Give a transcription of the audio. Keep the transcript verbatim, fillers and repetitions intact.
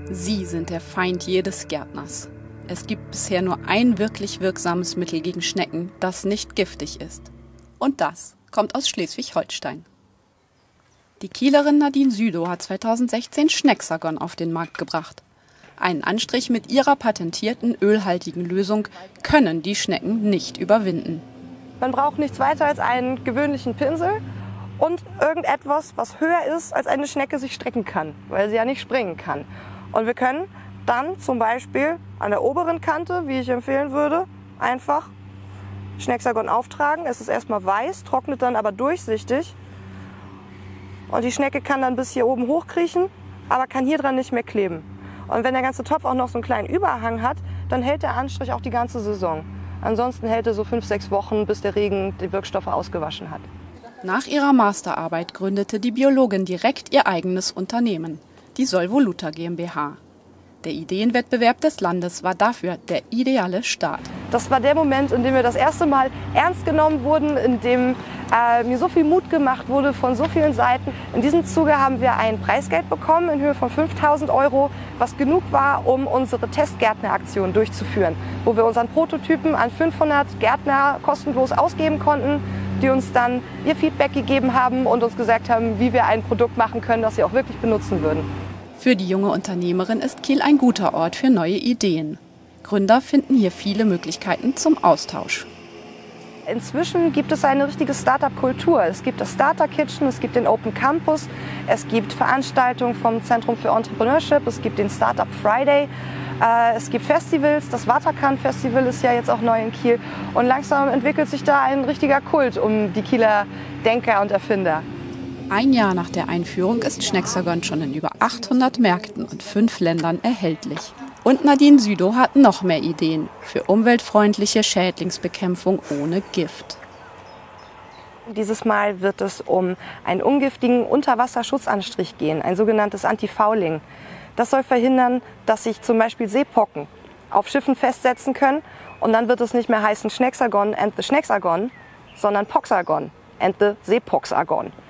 Sie sind der Feind jedes Gärtners. Es gibt bisher nur ein wirklich wirksames Mittel gegen Schnecken, das nicht giftig ist. Und das kommt aus Schleswig-Holstein. Die Kielerin Nadine Südow hat zweitausendsechzehn Schnecksagon auf den Markt gebracht. Einen Anstrich mit ihrer patentierten ölhaltigen Lösung können die Schnecken nicht überwinden. Man braucht nichts weiter als einen gewöhnlichen Pinsel und irgendetwas, was höher ist, als eine Schnecke sich strecken kann, weil sie ja nicht springen kann. Und wir können dann zum Beispiel an der oberen Kante, wie ich empfehlen würde, einfach Schnecksagon auftragen. Es ist erstmal weiß, trocknet dann aber durchsichtig. Und die Schnecke kann dann bis hier oben hochkriechen, aber kann hier dran nicht mehr kleben. Und wenn der ganze Topf auch noch so einen kleinen Überhang hat, dann hält der Anstrich auch die ganze Saison. Ansonsten hält er so fünf, sechs Wochen, bis der Regen die Wirkstoffe ausgewaschen hat. Nach ihrer Masterarbeit gründete die Biologin direkt ihr eigenes Unternehmen, die Solvoluta GmbH. Der Ideenwettbewerb des Landes war dafür der ideale Start. Das war der Moment, in dem wir das erste Mal ernst genommen wurden, in dem äh, mir so viel Mut gemacht wurde von so vielen Seiten. In diesem Zuge haben wir ein Preisgeld bekommen in Höhe von fünftausend Euro, was genug war, um unsere Testgärtneraktion durchzuführen, wo wir unseren Prototypen an fünfhundert Gärtner kostenlos ausgeben konnten, die uns dann ihr Feedback gegeben haben und uns gesagt haben, wie wir ein Produkt machen können, das sie auch wirklich benutzen würden. Für die junge Unternehmerin ist Kiel ein guter Ort für neue Ideen. Gründer finden hier viele Möglichkeiten zum Austausch. Inzwischen gibt es eine richtige Start-up-Kultur. Es gibt das Starter Kitchen, es gibt den Open Campus, es gibt Veranstaltungen vom Zentrum für Entrepreneurship, es gibt den Startup Friday, äh, es gibt Festivals, das Waterkan Festival ist ja jetzt auch neu in Kiel. Und langsam entwickelt sich da ein richtiger Kult um die Kieler Denker und Erfinder. Ein Jahr nach der Einführung ist Schnecksagon schon in über achthundert Märkten und fünf Ländern erhältlich. Und Nadine Südow hat noch mehr Ideen für umweltfreundliche Schädlingsbekämpfung ohne Gift. Dieses Mal wird es um einen ungiftigen Unterwasserschutzanstrich gehen, ein sogenanntes Anti-Fouling. Das soll verhindern, dass sich zum Beispiel Seepocken auf Schiffen festsetzen können und dann wird es nicht mehr heißen Schnecksagon and the Schnecksagon, sondern Poxagon and the Seepoxagon.